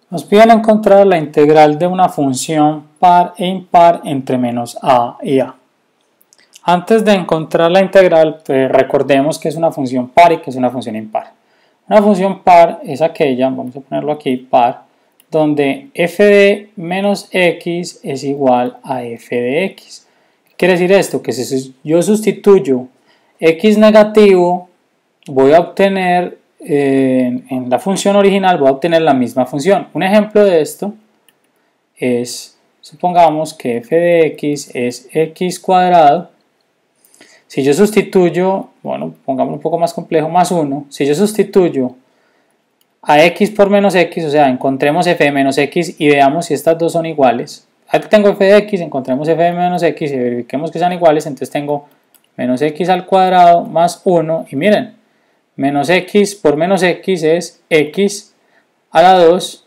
Nos piden encontrar la integral de una función par e impar entre menos a y a. Antes de encontrar la integral, pues recordemos que es una función par y que es una función impar. Una función par es aquella, vamos a ponerlo aquí, par, donde f de menos x es igual a f de x. ¿Qué quiere decir esto? Que si yo sustituyo x negativo, voy a obtener, en la función original, voy a obtener la misma función. Un ejemplo de esto es, supongamos que f de x es x cuadrado. Si yo sustituyo, bueno, pongámoslo un poco más complejo, más 1, si yo sustituyo a x por menos x, o sea, encontremos f de menos x y veamos si estas dos son iguales. Aquí tengo f de x, encontremos f de menos x y verifiquemos que sean iguales, entonces tengo menos x al cuadrado más 1, y miren, menos x por menos x es x a la 2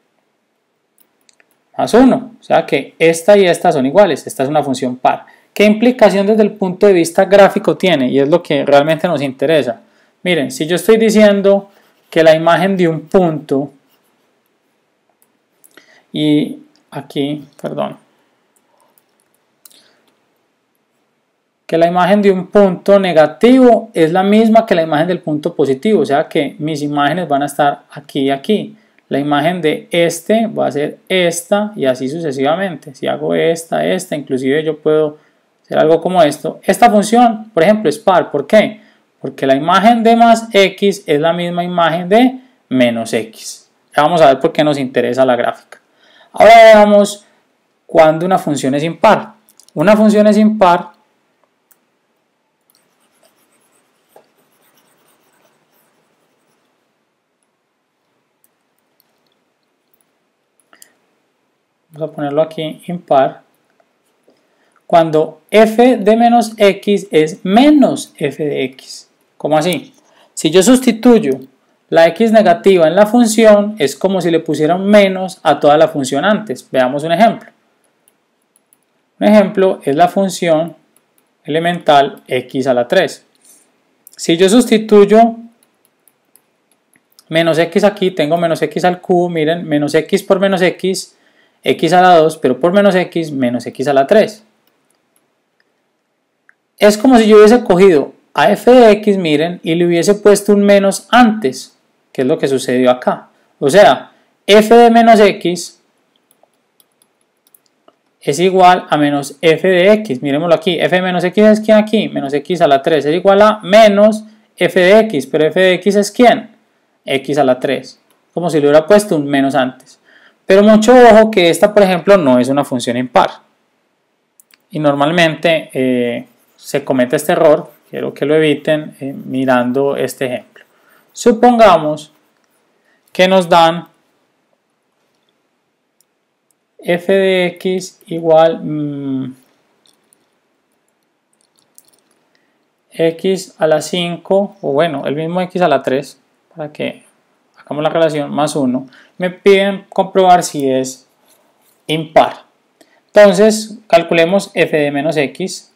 más 1, o sea que esta y esta son iguales, esta es una función par. ¿Qué implicación desde el punto de vista gráfico tiene? Y es lo que realmente nos interesa. Miren, si yo estoy diciendo que la imagen de un punto, y aquí, perdón, que la imagen de un punto negativo es la misma que la imagen del punto positivo, o sea que mis imágenes van a estar aquí y aquí. La imagen de este va a ser esta y así sucesivamente. Si hago esta, inclusive yo puedo hacer algo como esto. Esta función, por ejemplo, es par. ¿Por qué? Porque la imagen de más x es la misma imagen de menos x. Ya vamos a ver por qué nos interesa la gráfica. Ahora veamos cuándo una función es impar. Una función es impar vamos a ponerlo aquí, impar, cuando f de menos x es menos f de x. ¿Cómo así? Si yo sustituyo la x negativa en la función, es como si le pusiera un menos a toda la función antes. Veamos un ejemplo. Un ejemplo es la función elemental x a la 3. Si yo sustituyo menos x aquí, tengo menos x al cubo, miren, menos x por menos x, x a la 2, pero por menos x a la 3. Es como si yo hubiese cogido a f de x, miren, y le hubiese puesto un menos antes, que es lo que sucedió acá. O sea, f de menos x es igual a menos f de x. Miremoslo aquí, f de menos x es quién aquí, menos x a la 3 es igual a menos f de x, pero f de x es quién, x a la 3, como si le hubiera puesto un menos antes. Pero mucho ojo que esta, por ejemplo, no es una función impar. Y normalmente se comete este error, quiero que lo eviten mirando este ejemplo. Supongamos que nos dan f de x igual x a la 5, o bueno, el mismo x a la 3, para que hagamos la relación, más 1. Me piden comprobar si es impar. Entonces, calculemos f de menos x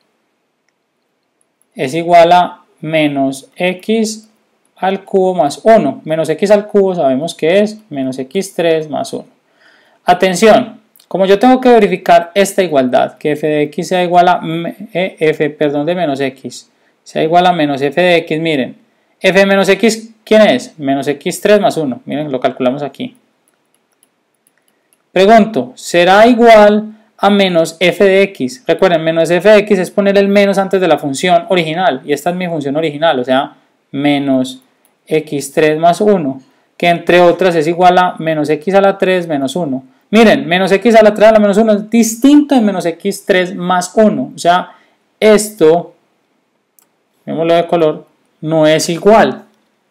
es igual a menos x al cubo más 1. Menos x al cubo sabemos que es menos x3 más 1. Atención, como yo tengo que verificar esta igualdad, que f de x sea igual a de menos x, sea igual a menos f de x, miren, f de menos x, ¿quién es? Menos x3 más 1, miren, lo calculamos aquí. Pregunto, ¿será igual a menos f de x? Recuerden, menos f de x es poner el menos antes de la función original, y esta es mi función original, o sea, menos x3 más 1, que entre otras es igual a menos x a la 3 menos 1. Miren, menos x a la 3 a la menos 1 es distinto de menos x3 más 1, o sea, esto, veámoslo de color, no es igual.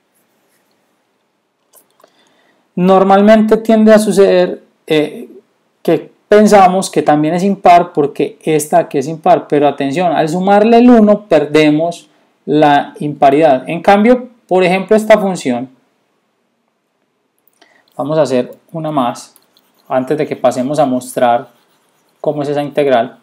Normalmente tiende a suceder que pensamos que también es impar porque esta aquí es impar, pero atención, al sumarle el 1 perdemos la imparidad. En cambio, por ejemplo, esta función, vamos a hacer una más antes de que pasemos a mostrar cómo es esa integral.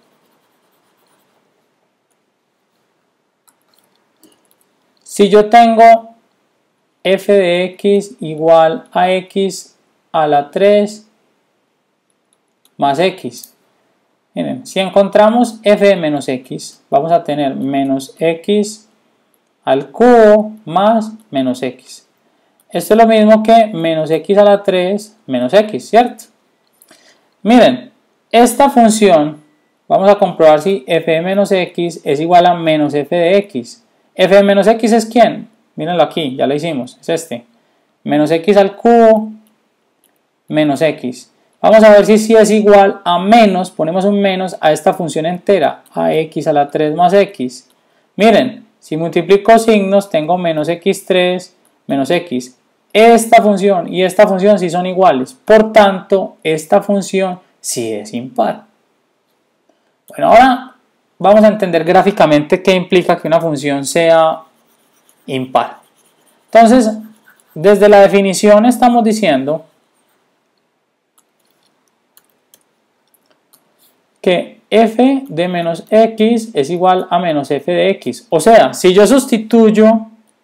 Si yo tengo f de x igual a x a la 3 más x. Miren, si encontramos f de menos x, vamos a tener menos x al cubo más menos x. Esto es lo mismo que menos x a la 3 menos x, ¿cierto? Miren, esta función, vamos a comprobar si f de menos x es igual a menos f de x. F de menos x es ¿quién? Mírenlo aquí, ya lo hicimos, es este. Menos x al cubo menos x. Vamos a ver si es igual a menos, ponemos un menos a esta función entera, a x a la 3 más x. Miren, si multiplico signos tengo menos x3 menos x. Esta función y esta función sí son iguales, por tanto esta función sí es impar. Bueno, ahora vamos a entender gráficamente qué implica que una función sea impar. Entonces, desde la definición estamos diciendo que f de menos x es igual a menos f de x. O sea, si yo sustituyo,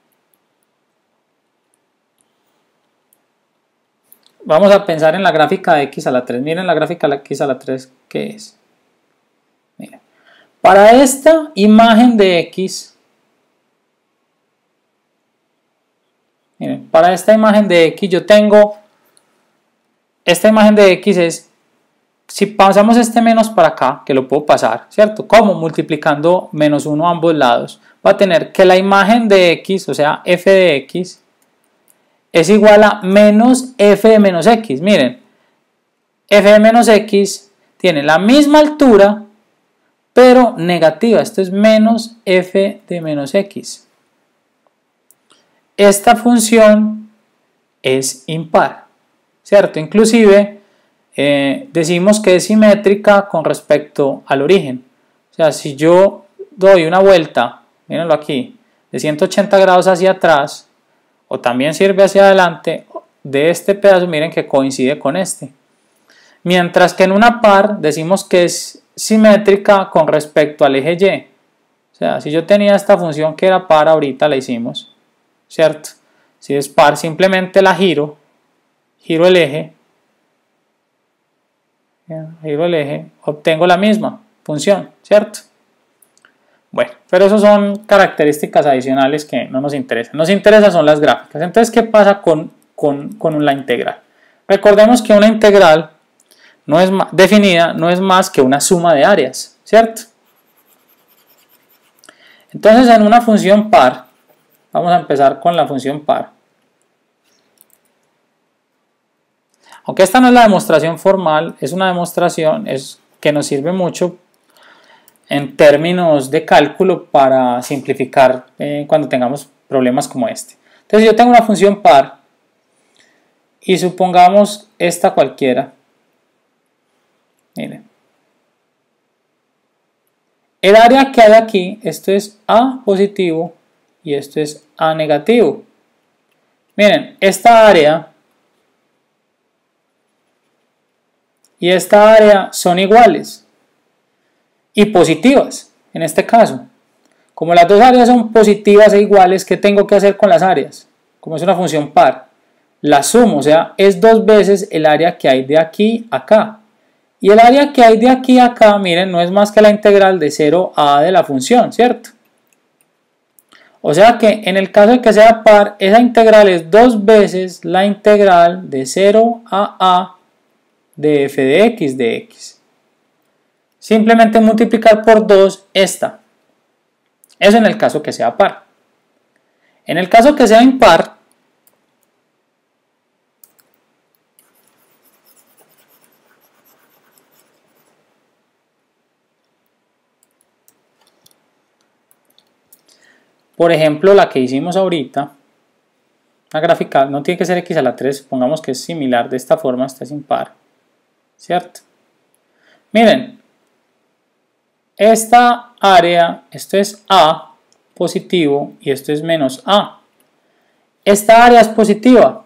vamos a pensar en la gráfica de x a la 3. Miren la gráfica de x a la 3, ¿qué es? Miren. Para esta imagen de x, miren, para esta imagen de x yo tengo, esta imagen de x es, si pasamos este menos para acá, que lo puedo pasar, ¿cierto? ¿Cómo? Multiplicando menos 1 a ambos lados, va a tener que la imagen de x, o sea, f de x, es igual a menos f de menos x. Miren, f de menos x tiene la misma altura, pero negativa. Esto es menos f de menos x. Esta función es impar, ¿cierto? Inclusive decimos que es simétrica con respecto al origen. O sea, si yo doy una vuelta, mírenlo aquí, de 180 grados hacia atrás, o también sirve hacia adelante, de este pedazo miren que coincide con este. Mientras que en una par decimos que es simétrica con respecto al eje Y. O sea, si yo tenía esta función que era par, ahorita la hicimos, ¿cierto? Si es par, simplemente la giro el eje, obtengo la misma función, ¿cierto? Bueno, pero eso son características adicionales que no nos interesan. Nos interesan son las gráficas. Entonces, ¿qué pasa con la integral? Recordemos que una integral no es definida, no es más que una suma de áreas, ¿cierto? Entonces, en una función par, vamos a empezar con la función par. Aunque esta no es la demostración formal, es una demostración que nos sirve mucho en términos de cálculo para simplificar cuando tengamos problemas como este. Entonces yo tengo una función par y supongamos esta cualquiera. Miren. El área que hay aquí, esto es A positivo y esto es A negativo. Miren, esta área y esta área son iguales y positivas en este caso. Como las dos áreas son positivas e iguales, ¿qué tengo que hacer con las áreas? Como es una función par, la sumo, o sea, es dos veces el área que hay de aquí a acá. Y el área que hay de aquí a acá, miren, no es más que la integral de 0 a A de la función, ¿cierto? O sea que en el caso de que sea par, esa integral es dos veces la integral de 0 a A de f de x. Simplemente multiplicar por 2 esta. Eso en el caso que sea par. En el caso que sea impar, por ejemplo la que hicimos ahorita, una gráfica, no tiene que ser x a la 3, supongamos que es similar de esta forma, esta es impar, ¿cierto? Miren, esta área, esto es A positivo y esto es menos A. Esta área es positiva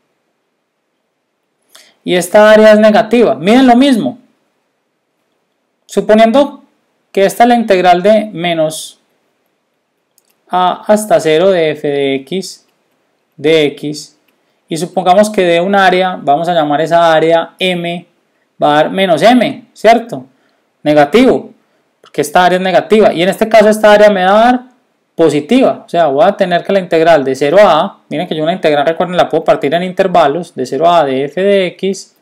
y esta área es negativa. Miren lo mismo. Suponiendo que esta es la integral de menos A hasta 0 de f de x y supongamos que de un área, vamos a llamar esa área m, va a dar menos m, ¿cierto? Negativo, porque esta área es negativa, y en este caso esta área me va a dar positiva, o sea, voy a tener que la integral de 0 a a, miren que yo una integral, recuerden, la puedo partir en intervalos, de 0 a de f de x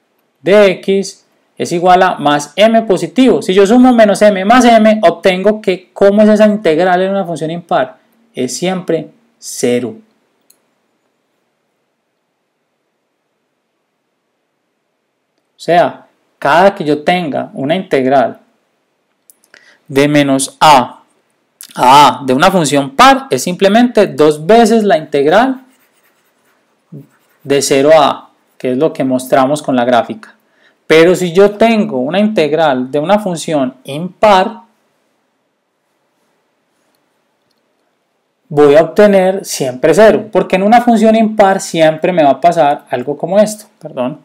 es igual a más m positivo. Si yo sumo menos m más m, obtengo que, ¿cómo es esa integral en una función impar? Es siempre 0. O sea, cada que yo tenga una integral de menos a de una función par, es simplemente 2 veces la integral de 0 a a, que es lo que mostramos con la gráfica. Pero si yo tengo una integral de una función impar, voy a obtener siempre 0, porque en una función impar siempre me va a pasar algo como esto, perdón.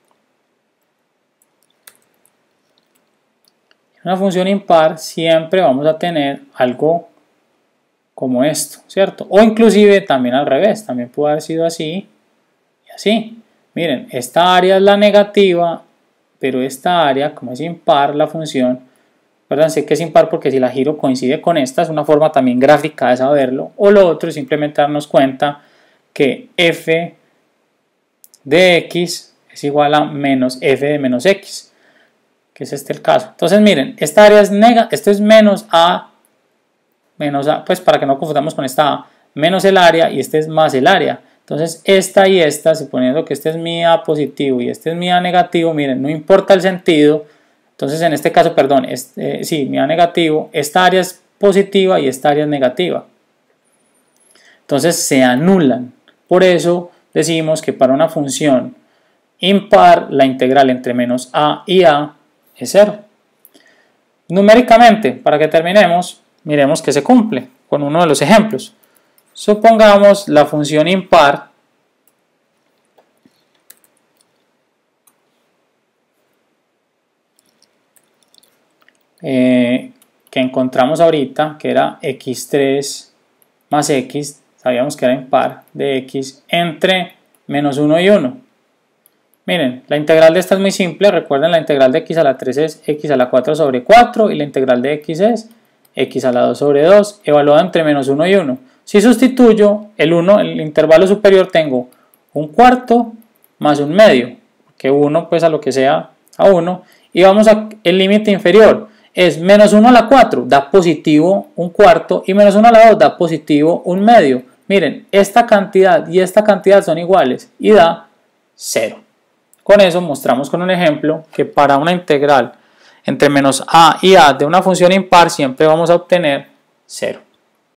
En una función impar siempre vamos a tener algo como esto, ¿cierto? O inclusive también al revés, también puede haber sido así y así. Miren, esta área es la negativa, pero esta área, como es impar la función, ¿verdad? Sé que es impar porque si la giro coincide con esta, es una forma también gráfica de saberlo. O lo otro es simplemente darnos cuenta que f de x es igual a menos f de menos x, que es este el caso. Entonces miren, esta área es esto es menos a, pues para que no confundamos con esta a, menos el área y este es más el área. Entonces esta y esta, suponiendo que este es mi a positivo y este es mi a negativo, miren, no importa el sentido. Entonces en este caso, perdón, sí, mi a negativo, esta área es positiva y esta área es negativa. Entonces se anulan. Por eso decimos que para una función impar, la integral entre menos a y a es 0. Numéricamente, para que terminemos, miremos que se cumple con uno de los ejemplos. Supongamos la función impar que encontramos ahorita, que era x3 más x, sabíamos que era impar, de x entre menos 1 y 1. Miren, la integral de esta es muy simple, recuerden, la integral de x a la 3 es x a la 4 sobre 4 y la integral de x es x a la 2 sobre 2, evaluada entre menos 1 y 1. Si sustituyo el 1, el intervalo superior, tengo un cuarto más un medio, que 1 pues a lo que sea a 1, y vamos a el límite inferior, es menos 1 a la 4, da positivo un cuarto, y menos 1 a la 2 da positivo un medio. Miren, esta cantidad y esta cantidad son iguales y da 0. Con eso mostramos con un ejemplo que para una integral entre menos a y a de una función impar siempre vamos a obtener 0.